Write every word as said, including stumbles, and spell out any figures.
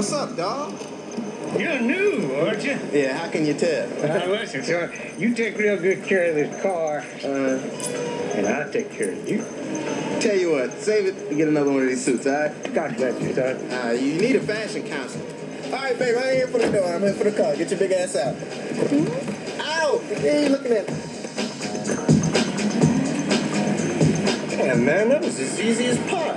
What's up, dawg? You're new, aren't you? Yeah, how can you tell? Uh, listen, son, you take real good care of this car, Uh, and I'll take care of you. tell you what, save it and get another one of these suits, all right? God bless you, son. Uh, you need a fashion counselor. All right, babe, I ain't here for the door. I'm here for the car. Get your big ass out. Ow! What are you looking at? Yeah, man, that was as easy as pie.